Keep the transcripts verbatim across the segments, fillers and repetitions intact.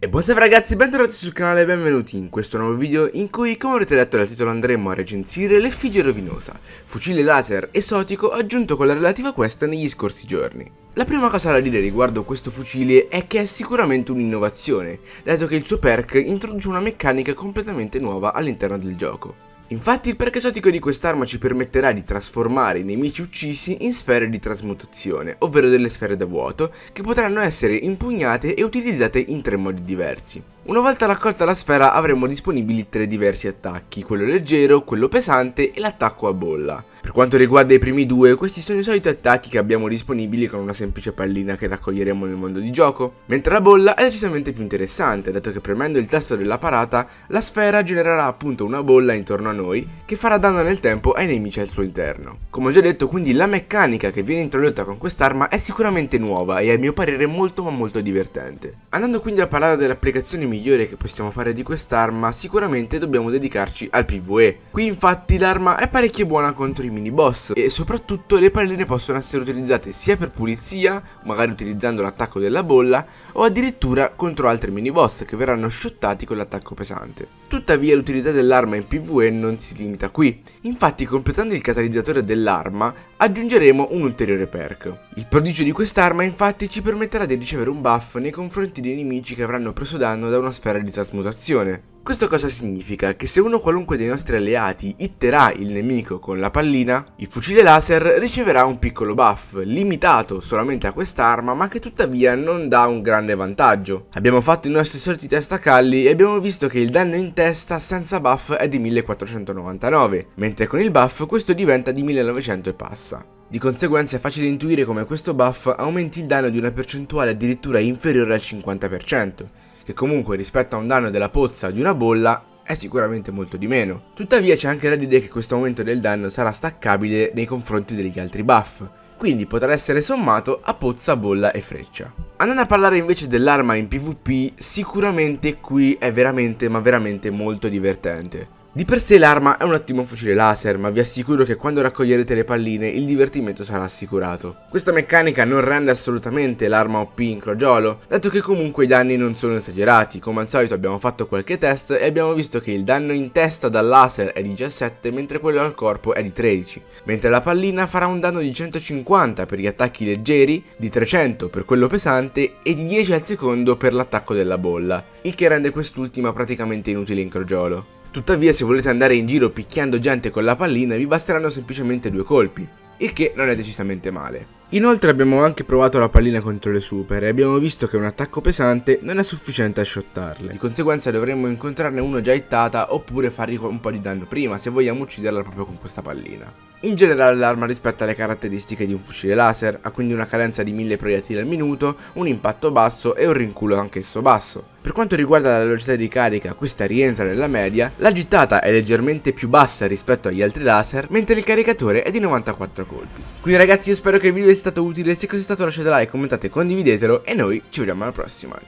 E buon salve ragazzi, bentornati sul canale e benvenuti in questo nuovo video in cui, come avrete letto dal titolo, andremo a recensire l'Effigie Rovinosa, fucile laser esotico aggiunto con la relativa quest negli scorsi giorni. La prima cosa da dire riguardo questo fucile è che è sicuramente un'innovazione, dato che il suo perk introduce una meccanica completamente nuova all'interno del gioco. Infatti il perk esotico di quest'arma ci permetterà di trasformare i nemici uccisi in sfere di trasmutazione, ovvero delle sfere da vuoto, che potranno essere impugnate e utilizzate in tre modi diversi. Una volta raccolta la sfera avremo disponibili tre diversi attacchi, quello leggero, quello pesante e l'attacco a bolla. Per quanto riguarda i primi due, questi sono i soliti attacchi che abbiamo disponibili con una semplice pallina che raccoglieremo nel mondo di gioco, mentre la bolla è decisamente più interessante, dato che premendo il tasto della parata, la sfera genererà appunto una bolla intorno a noi che farà danno nel tempo ai nemici al suo interno. Come ho già detto, quindi la meccanica che viene introdotta con quest'arma è sicuramente nuova e a mio parere molto ma molto divertente. Andando quindi a parlare delle applicazioni migliore che possiamo fare di quest'arma, sicuramente dobbiamo dedicarci al PvE. Qui infatti l'arma è parecchio buona contro i mini boss e soprattutto le palline possono essere utilizzate sia per pulizia, magari utilizzando l'attacco della bolla, o addirittura contro altri mini boss che verranno shottati con l'attacco pesante. Tuttavia l'utilità dell'arma in PvE non si limita qui, infatti completando il catalizzatore dell'arma aggiungeremo un ulteriore perk. Il prodigio di quest'arma infatti ci permetterà di ricevere un buff nei confronti dei nemici che avranno preso danno da una sfera di trasmutazione. Questo cosa significa? Che se uno qualunque dei nostri alleati hitterà il nemico con la pallina, il fucile laser riceverà un piccolo buff, limitato solamente a quest'arma, ma che tuttavia non dà un grande vantaggio. Abbiamo fatto i nostri soliti testacalli e abbiamo visto che il danno in testa senza buff è di millequattrocentonovantanove, mentre con il buff questo diventa di millenovecento e passa. Di conseguenza è facile intuire come questo buff aumenti il danno di una percentuale addirittura inferiore al cinquanta per cento, che comunque rispetto a un danno della pozza o di una bolla è sicuramente molto di meno. Tuttavia c'è anche da dire che questo aumento del danno sarà staccabile nei confronti degli altri buff, quindi potrà essere sommato a pozza, bolla e freccia. Andando a parlare invece dell'arma in PvP, sicuramente qui è veramente ma veramente molto divertente. Di per sé l'arma è un ottimo fucile laser, ma vi assicuro che quando raccoglierete le palline il divertimento sarà assicurato. Questa meccanica non rende assolutamente l'arma O P in crogiolo, dato che comunque i danni non sono esagerati. Come al solito abbiamo fatto qualche test e abbiamo visto che il danno in testa dal laser è di diciassette, mentre quello al corpo è di tredici, mentre la pallina farà un danno di centocinquanta per gli attacchi leggeri, di trecento per quello pesante e di dieci al secondo per l'attacco della bolla, il che rende quest'ultima praticamente inutile in crogiolo. Tuttavia se volete andare in giro picchiando gente con la pallina vi basteranno semplicemente due colpi, il che non è decisamente male. Inoltre abbiamo anche provato la pallina contro le super e abbiamo visto che un attacco pesante non è sufficiente a shottarle. Di conseguenza dovremmo incontrarne uno già hittata oppure fargli un po' di danno prima se vogliamo ucciderla proprio con questa pallina. In generale l'arma rispetta le caratteristiche di un fucile laser, ha quindi una cadenza di mille proiettili al minuto, un impatto basso e un rinculo anch'esso basso. Per quanto riguarda la velocità di carica, questa rientra nella media, la gittata è leggermente più bassa rispetto agli altri laser, mentre il caricatore è di novantaquattro colpi. Quindi ragazzi io spero che il video sia stato utile, se così è stato lasciate like, commentate, condividetelo e noi ci vediamo alla prossima.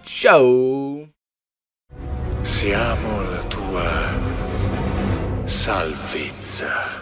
Ciao! Siamo la tua salvezza.